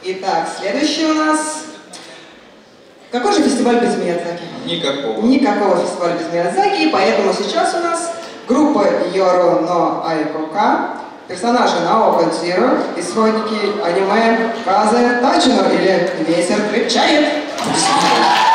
Итак, следующий у нас... Какой же фестиваль без Миядзаки? Никакого. Никакого фестиваля без Миядзаки, и поэтому сейчас у нас группа Йоро но Айкока, персонажи Наока Дзиро, исходники аниме Казе Тачино или Ветер крепчает.